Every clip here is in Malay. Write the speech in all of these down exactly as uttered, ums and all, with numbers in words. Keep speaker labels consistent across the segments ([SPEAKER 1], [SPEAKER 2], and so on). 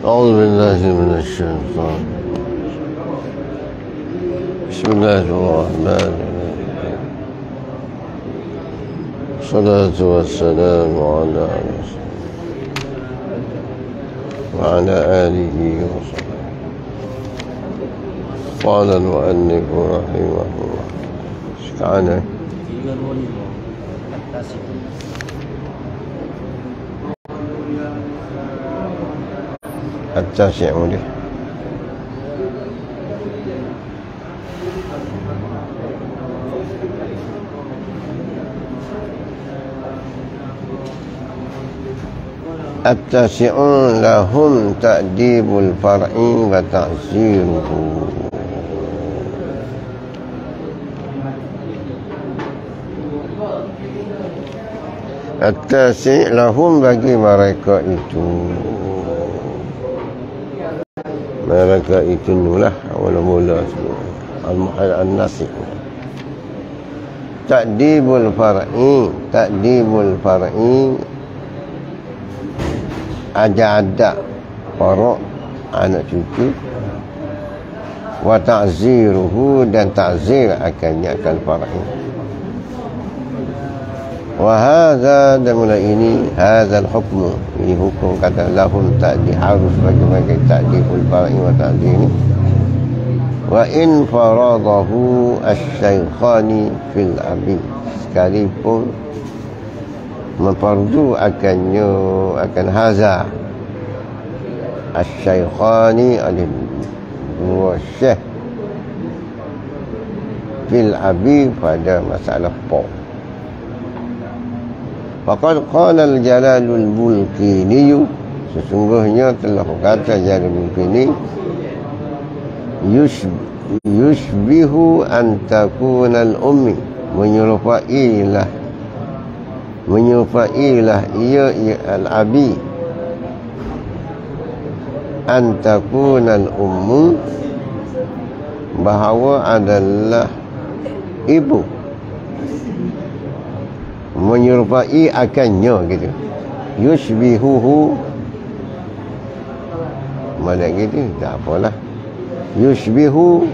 [SPEAKER 1] أعوذ بالله من الشيطان. بسم الله الرحمن الرحيم. الصلاة والسلام على رسول وعلى آله وصحبه. قال المؤلف رحمه الله تعالى التاسع له التاسع لهم تأديب الفرع وتعزيره. At-tasi' lahum bagi mereka itu, mereka itu nulah mula-mula al-muhal an-nasi. Ta'dibul far'i, ta'dibul far'i aja-ada para anak cucu, wa ta'ziruhu dan ta'zir akannya akan far'i. Wahada dan mulai ini hadal hukmu, ini hukum kata lahum ta'di, harus bagi mereka ta'dibul far'i wa ta'di ini. Wa in faradahu asy-syaikhani fil abi, sekalipun memfardu akannya akan haza asy-syaikhani oleh dua syekh fil abi pada masalah po. Faqad qala al-Jalalul Bulqini, sesungguhnya telah berkata Jalalul Bulqini, yushbihu an takuna al-ummi, menyerupailah menyerupailah ia, ia al-abi, an takuna al-ummu, bahawa adalah ibu, menyerupai akannya gitu. Yushbihuhu mana gitu, tak apalah. Yushbihu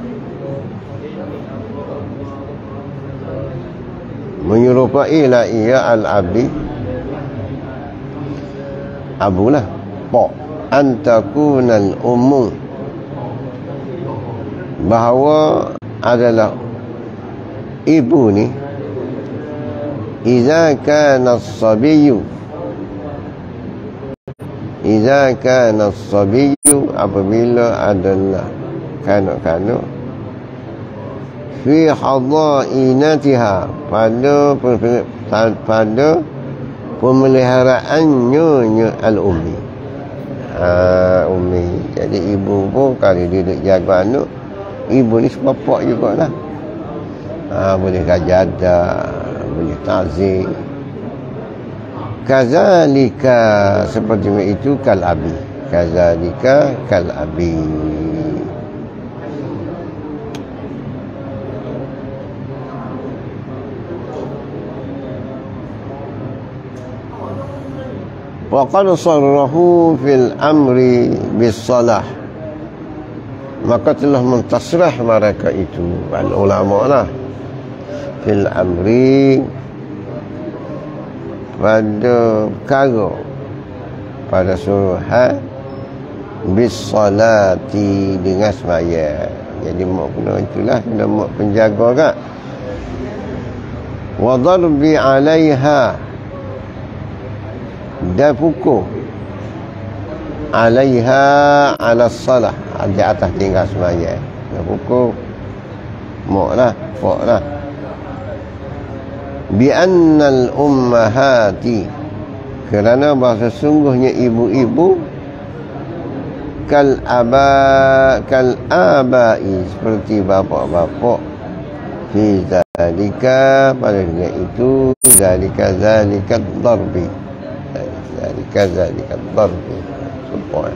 [SPEAKER 1] menyerupai lah ia al-abdi, abulah po, antakunal ummu, bahawa adalah ibu ni, Iza kana as-sabiyyu, Iza kana as-sabiyyu, apabila adalah kanak-kanak, fi hadainatiha, pada pada pemeliharaannya al-ummi, ha, ummi. Jadi ibu pun kalau dia duduk jaga anak, ibu ni sebapak jugalah, ha, boleh kajadah, boleh ta'zir. Kazalika, seperti itu kal abi, kazalika kal abi. Wa qad sarrahu fil amri bis salah, maka telah mentasrah mereka itu al ulama lah fil amri, pada perkara, pada suruhan bis salati, dengan sembahyang. Jadi mak kena itulah, kena mak penjaga kan. Wa darbi alaiha, dan pukul alaiha ala salah, di atas tinggal sembahyang. Dan pukul mak lah, pak lah. Bi annal ummahati, kerana bahawa sesungguhnya ibu-ibu, kal aba kal abai, seperti bapa-bapa, fi zalika, pada dunia itu, zalika zalika darbi, zalika zalika darbi, support.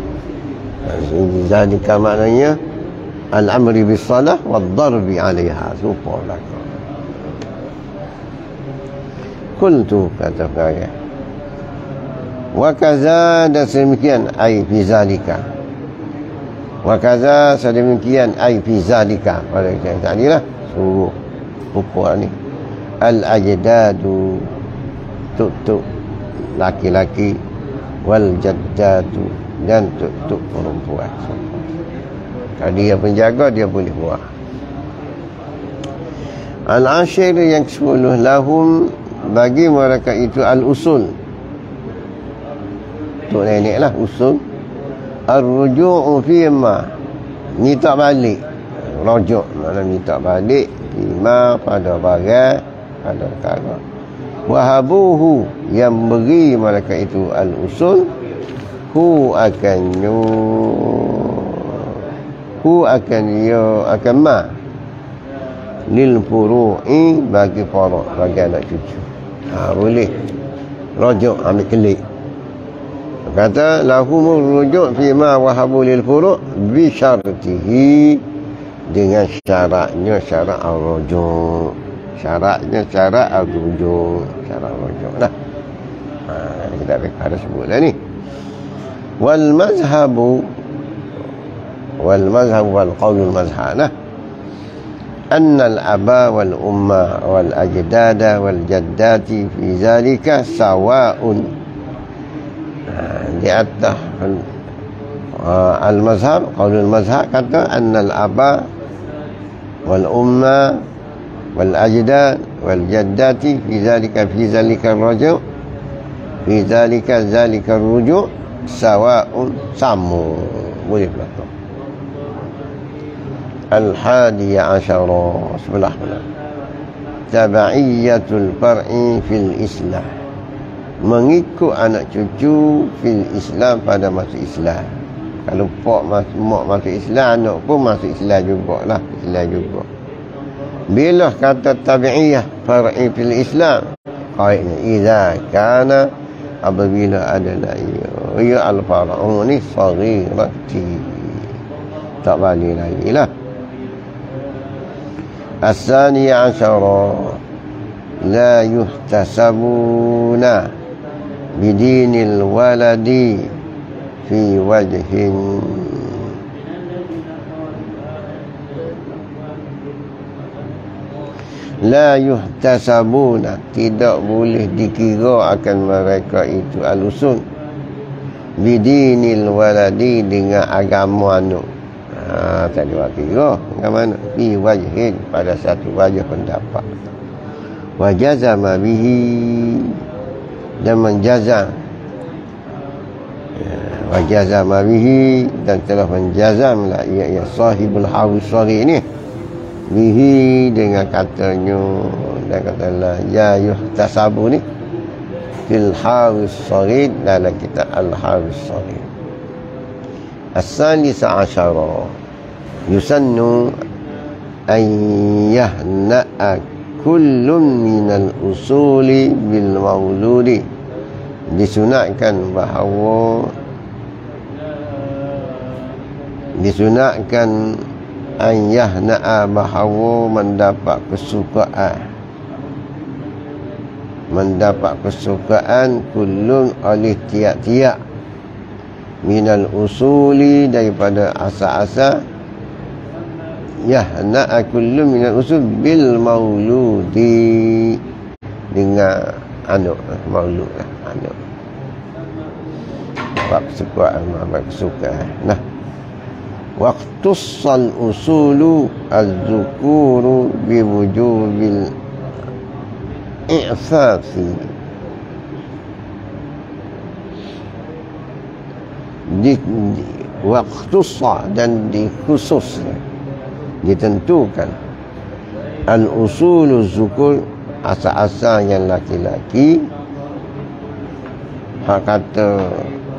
[SPEAKER 1] Zalika maknanya al-amri bis salah wa darbi alaiha, support lah. Qultu, kata saya, Wa kaza dan sedemikian ai fi zalika. Wa kaza sedemikian ai fi zalika. Pada kita tadi lah suruh pupuk ni. Al ajdadu tuk-tuk laki-laki wal jaddatu dan tuk-tuk perempuan. Kalau dia penjaga dia boleh buat. Al-ashir yang kesepuluh, lahum bagi mereka itu al-usul. Tok nenek lah usul. Ar-ruju'u fima, minta balik. Rujuk maknanya minta balik fima pada barang, pada perkara. Wahabuhu yang beri mereka itu al-usul, hu akan yu hu akan yu akan ma lil furu'i bagi furu' bagi anak cucu. Ha, boleh rujuk ambil kelik. Kata lahumur rujuk fima wahabu lil furu' bi syartihi, dengan syaratnya syarat ar-rujuk. Syaratnya syarat ar-rujuk, syarat ar-rujuk lah. Ha, kita ada sebutlah ni. Wal mazhabu wal mazhabu wal qaulul mazhab lah. Anna al-aba wal umma wal ajdada wal jaddati fi zalika sawa'un. Di atas uh, al-mazhab, qaulul mazhab kata annal aba wal umma wal ajdad wal jaddati fi zalika fi zalika rujuk fi zalika zalika rujuk sawa'un, samu, boleh berlaku. Al-hadiya asyara, sebelah belah, tabaiyatul far'i fil islam, mengikut anak cucu fil Islam pada masuk Islam. Kalau pak masuk, mak masuk Islam, anak pun masuk Islam jugalah, Islam juga. Bila kata tabi'iyah far'i fil Islam, qaidnya idza kana, apabila adalah ia al-far'u ni saghirati, tak balik lagi lah. As-saniya asyara, la yuhtasabuna bidinil waladi fi wajhin, la yuhtasabuna, tidak boleh dikira akan mereka itu al-usul bidinil waladi, dengan agama anak. Ha, tak ada kira dengan mana, fi wajhin, pada satu wajah pendapat. Wajazama bihi, dan menjazam, wajazama bihi, dan telah menjazam lah ia, ia sahibul hawis sari ni bihi, dengan katanya, dan katalah ya yuhtasabu ni fil hawis sari, dalam kitab al-hawis sari. As-salisa asyara, yusannu an yahna'a kullun minal usuli bil mauludi, disunatkan bahawa disunatkan an yahna'a, bahawa mendapat kesukaan, mendapat kesukaan kullun oleh tiap-tiap minal usuli, daripada asal-asal, yahna'a kullu minal usul bil mauludi, dengan anak, maulud lah, anak, bab kesukaan, bab kesukaan. Nah, waqtussal usulu az-zukuru bi wujubil i'fafi, di, di waqtussa, dan dikhusus, ditentukan al-usulu zukur, asal-asal yang laki-laki. Hak kata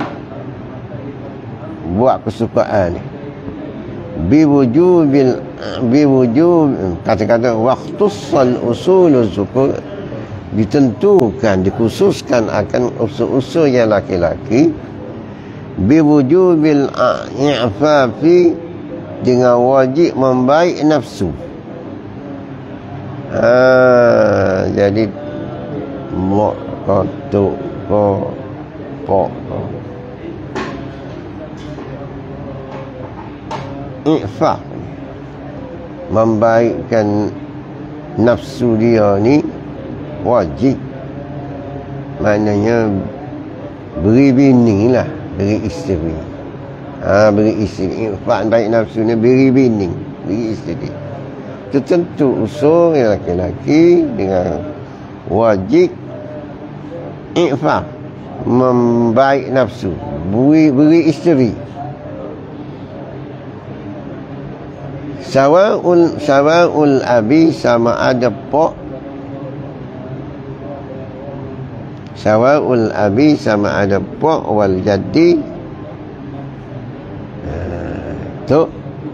[SPEAKER 1] buat kesukaan ni biwujubil biwujub, kata-kata waqtussal usulu zukur, ditentukan, dikhususkan akan usul-usul yang laki-laki, biwujubil i'fafi, dengan wajib membaik nafsu. Ha, jadi mak, katuk, ko, pok. Infak, membaikkan nafsu dia ni wajib. Maknanya beri bini lah, beri isteri. Ha, beri isteri. Infak baik nafsu ni beri bini, beri isteri. Tertentu usul lelaki-lelaki dengan wajib infak, membaik nafsu, beri, beri isteri. Sawa'ul sawa'ul abi, sama ada pok. Sawa'ul abi, sama ada pok, wal jaddi tu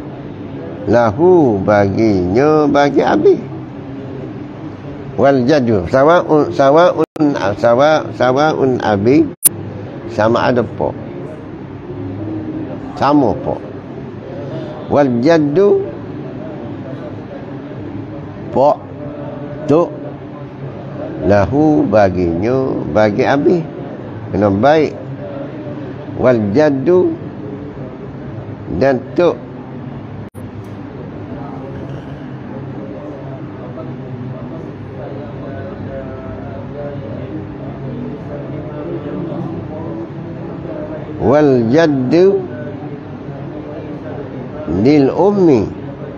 [SPEAKER 1] lahu, baginya, bagi abi. Wal jaddu sawa'un sawa'un sawa sawa'un abi, sama ada pok, sama pok. Wal jaddu, pok tu lahu, baginya, bagi abi, kena baik. Wal jaddu, dan tu wal jaddu lil ummi,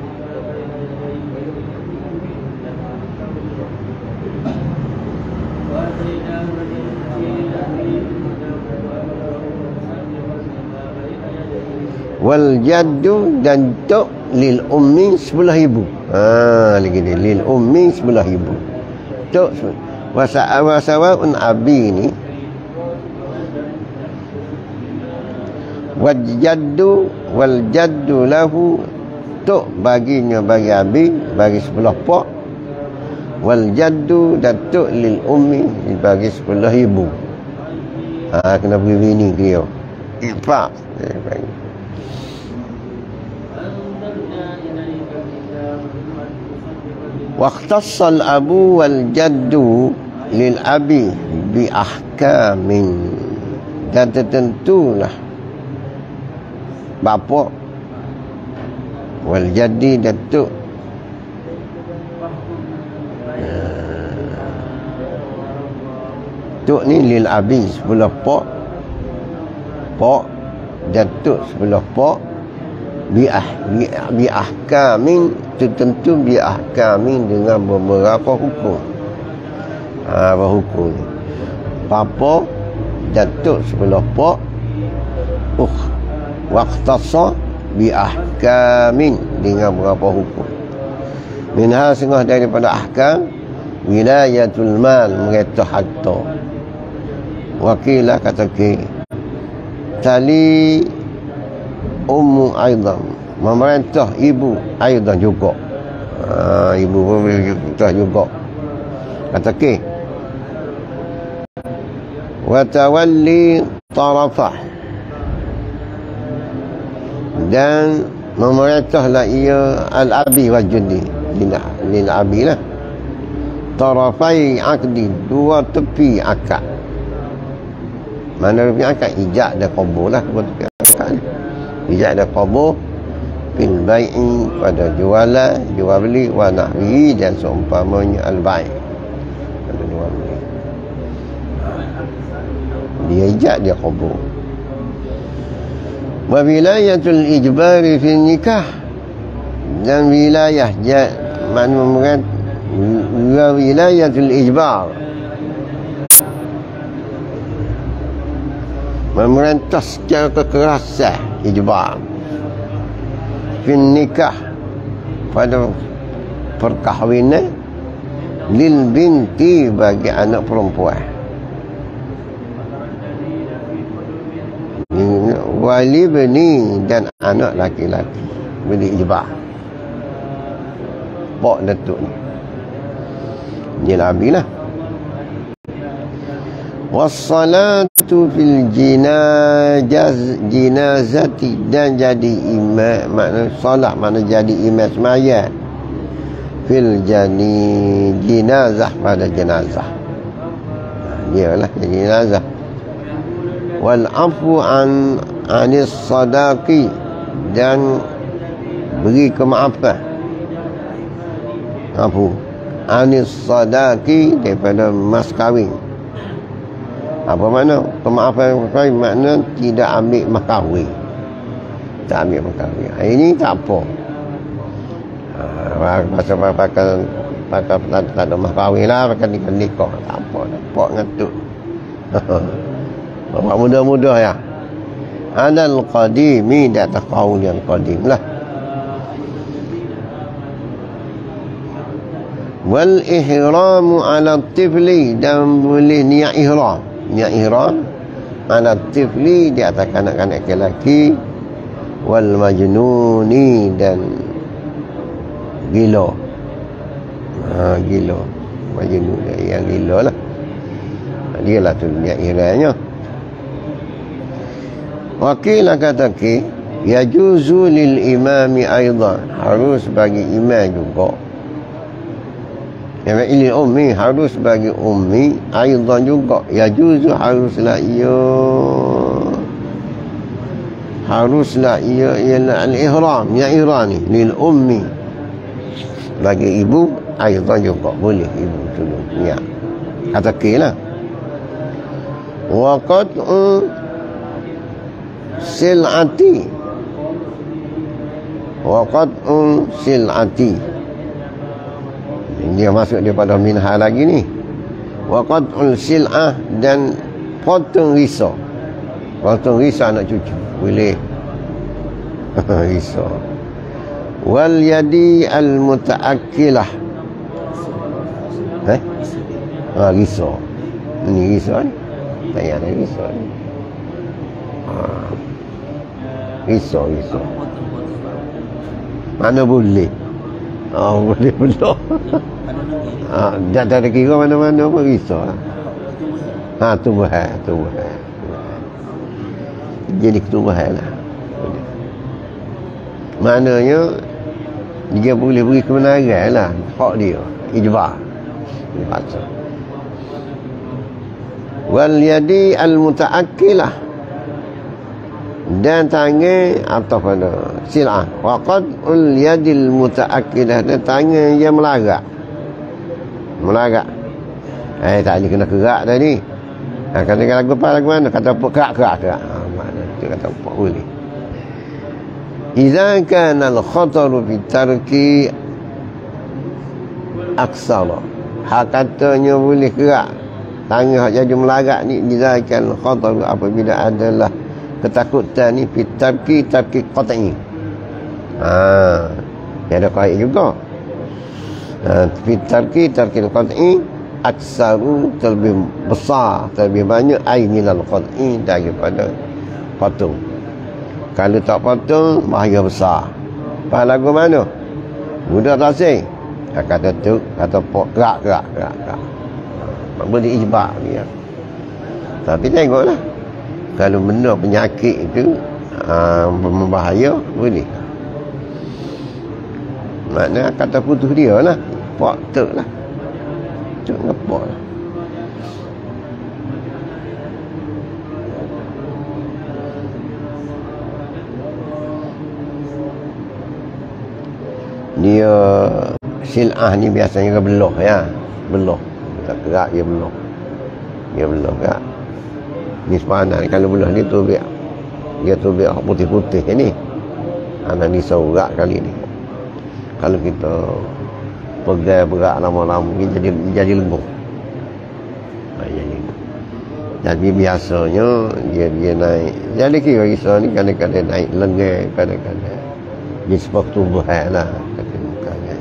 [SPEAKER 1] wal jaddu, dan tok lil ummi, sebelah ibu. Ha, lagi ni lil ummi, sebelah ibu. Tok wasa'a sawa'un abi ni, wal jaddu wal jaddu lahu, tok baginya, bagi abi, bagi sebelah pok. Wal jaddu, dan tok lil ummi, bagi sebelah ibu. Ha, kena beri bini dia. Infak. Waqtassal abu wal jaddu lil abi bi ahkamin, dan tertentulah bapa wal jaddi, datuk tuk ni lil abi, sebelah pok, pok datuk sebelah pok, biah bi, bi ahkamin, tertentu bi ahkamin, dengan beberapa hukum. Ha, apa hukum ni? Papa datuk sebelah pok, uh waqtasa bi ahkamin, dengan beberapa hukum. Minha, setengah daripada ahkam, wilayatul mal, mengetah harta. Wakilah kata ke tali ummu aidan, memerintah ibu aidan juga. Ha, ibu memerintah juga. Kata ke wa tawalli tarafah, dan memerintahlah ia al-abi wa judi, lil abi lah, tarafai akdi, dua tepi akad. Mana tepi akad? Ijab dan qabul lah, dua tepi akad. Ijab dan qabul fil bai'i, pada jualan, jual beli, wa nahwi, dan seumpamanya al-bai', pada jual beli. Dia ijab, dia qabul. Wa wilayatul ijbari fil nikah, dan wilayah jad, maknanya wa wilayatul ijbar, memerintah secara kekerasan, ijbar fil nikah, pada perkahwinan, lil binti, bagi anak perempuan, wali beni, dan anak laki-laki, beli ijbar. Pok datuk ni dia nabi lah. Wassalatu fil jinazah, jinazati, dan jadi imam, makna solat, makna jadi imam sembahyang. Fil jani jinazah, pada jenazah, dia lah jadi jenazah. wal afu an anis sadaqi, dan beri kemaafan, afu anis sadaqi, daripada mas kahwin. Apa makna kemaafan mas kahwin? Makna tidak ambil mas kahwin, tak ambil mas kahwin. Ini tak apa. Ha, pasal pakai pakai tak, tak ada mas kahwin lah, pakai nikah nikah tak apa, tak apa ngatuk. Bapak muda-muda ya. Anal qadimi, di atas kaul yang qadim lah. Wal ihramu ala tifli, dan boleh niat ihram. Niat ihram ala tifli, di atas kanak-kanak lelaki. Wal majnuni, dan gila. Ha, gila. Majnun, yang gila lah. Dia lah tu niat ihramnya. Wakilah kata ki, yajuzu lil imami aidan, harus bagi imam juga. Yang ini ummi, harus bagi ummi aidan juga. Yajuzu, haruslah ia, haruslah ia ialah al-ihram, ya ihrani lil ummi, bagi ibu aidan juga boleh ibu tolong niat. Kata ki lah. Wa qat'u sil'ati, wa qat'u sil'ati, dia masuk daripada minha lagi ni. Wa qat'u sil'ah, dan potong risau. Potong risau anak cucu boleh. Risau. Wal yadi al mutaakkilah, eh ha, risau ni, risau ni tak ada risau ni. Risau, risau. Mana boleh? Oh, boleh pula. Ha, tak ada kira mana-mana pun risau lah. Ha, tumbuhan, tumbuhan. Jadi tumbuhan lah. Maknanya dia boleh beri kebenaran lah. Hak dia, ijbah. Baca. Wal yadi al mutaakkilah, dan tangan atau pada sil'ah. Waqad ul yadil mutaakkilah, dan tangan yang melagak. Melagak. Eh, tak boleh kena kerak tadi. Ha, kata lagu apa, lagu mana? Kata apa? Kerak, kerak, kerak. Ha, mana tu kata apa boleh. Idza kana al-khataru fi tarki aksara. Hak katanya boleh kerak. Tangan hak jadi melagak ni, idza kana al-khataru, apabila adalah ketakutan ni fitarki tarki qat'i. Ha, dia ada kait juga. Ha, fitarki tarki qat'i aksaru, terlebih besar, terlebih banyak, ai minal qat'i, daripada patung. Kalau tak patung, bahaya besar. Faham lagu mana? Mudah tak sih? Kata tu, kata pok kerak kerak kerak kerak. Boleh ijbah dia. Tapi tengoklah, kalau benda penyakit itu aa, membahaya, boleh. Maknanya kata putus dia lah, pak tek lah, tek ngepok lah. Dia sil'ah ni biasanya beloh ya, beloh. Tak gerak dia beloh, dia beloh gerak. Ni sepanah, kalau belah ni tubik, dia tubik putih-putih ni. Anak ni saurak kali ni. Kalau kita pegang berat lama-lama, dia jadi jadi lembut. Jadi, jadi biasanya dia dia naik. Jadi kira risau ni kadang-kadang naik lengan, kadang-kadang dia sebab tumbuhan lah kata mukanya.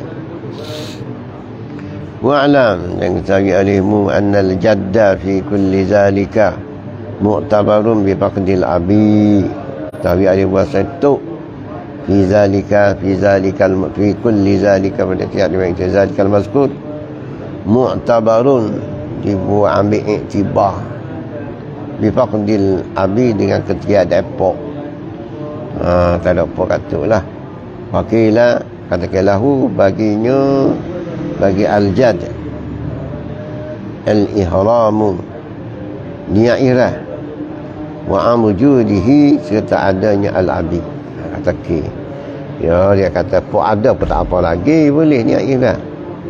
[SPEAKER 1] Wa'lam, yang cari alihmu annal jadda fi kulli zalika mu'tabarun bi faqdil abi. Tawi ada bahasa tu fi zalika fi zalika fi kulli zalika, pada tiap yang zalikal mazkur mu'tabarun, dibuat ambil iktibar bi faqdil abi, dengan ketiadaan epok. Ha, tak ada apa katalah. Wakilah katakanlahu, baginya, bagi al-jad al-ihramu, niat ihram. wa amujudihi serta adanya al-abi. Kata K. Ya, dia kata pun ada pun tak apa lagi, boleh ni akhirat.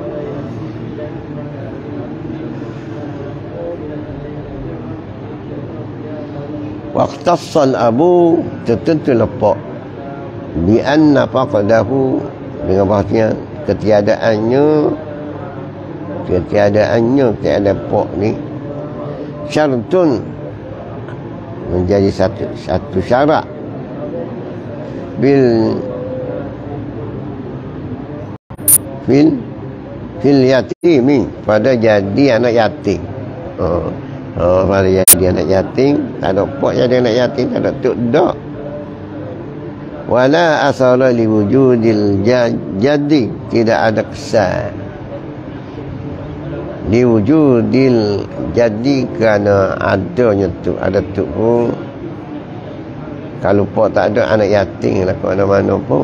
[SPEAKER 1] Waqtassal abu tertentu lepak bi anna faqadahu dengan bahasanya ketiadaannya ketiadaannya tiada pok ni syartun menjadi satu satu syarat bil fil fil yatimi pada jadi anak yatim. Oh, oh pada jadi anak yatim, tak ada pok jadi anak yatim, tak ada tuk dak. Wala asala li wujudil jadi, tidak ada kesan li wujudil jadi kerana adanya tu, ada tu pun. Kalau pok tak ada anak yatim lah ke mana-mana pun.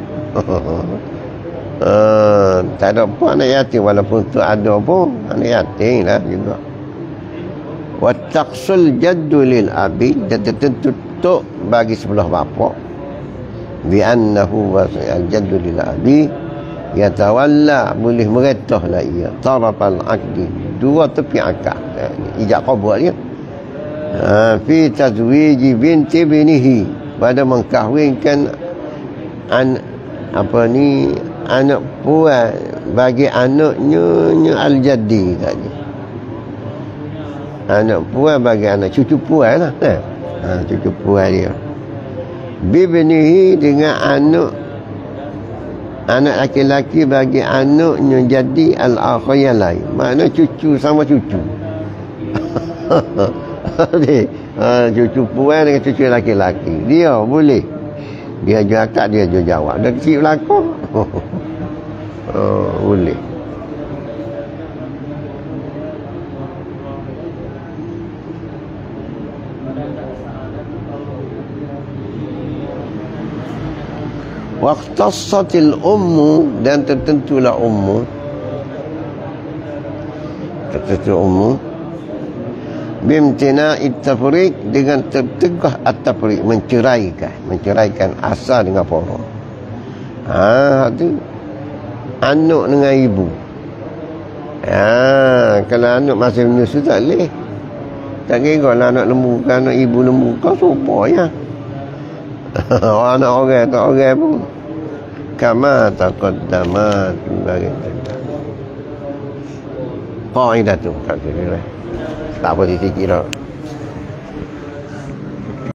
[SPEAKER 1] Uh, tak ada pun anak yatim, walaupun tu ada pun anak yatim lah juga. Wa taqsul jaddu lil abi, dan tertentu tok bagi sebelah bapa bi annahu wa al jaddu lil abi yatawalla, boleh meretahlah ia tarafal aqdi, dua tepi akad, ijab qabul dia. Ha, fi tazwiji binti binihi, pada mengkahwinkan an apa ni anak puan bagi anaknya nya al-jaddi tadi. Anak puan bagi anak cucu puan lah. Ha, cucu puan dia. Bibnihi dengan anak anak laki-laki bagi anaknya jadi al-akhir yang lain. Makna cucu sama cucu. Ha, cucu puan dengan cucu laki-laki. Dia boleh. Dia jual akad, dia jual jawab. Dah kecil belakang. Oh, boleh. Waqtassatil ummu, dan tertentulah ummu. Tertentu ummu. Bimtina'i tafriq, dengan tertegah at-tafriq, menceraikan, menceraikan asal dengan farah. Ha, tu anak dengan ibu. Ha, kalau anak masih menyusu tak boleh. Tak kira lah anak lembu, anak ibu lembu, kau sopa ya. Anak orang tak orang pun. Kama taqaddama bagi kita. Qaidah tu tak kira. Tak boleh dikira.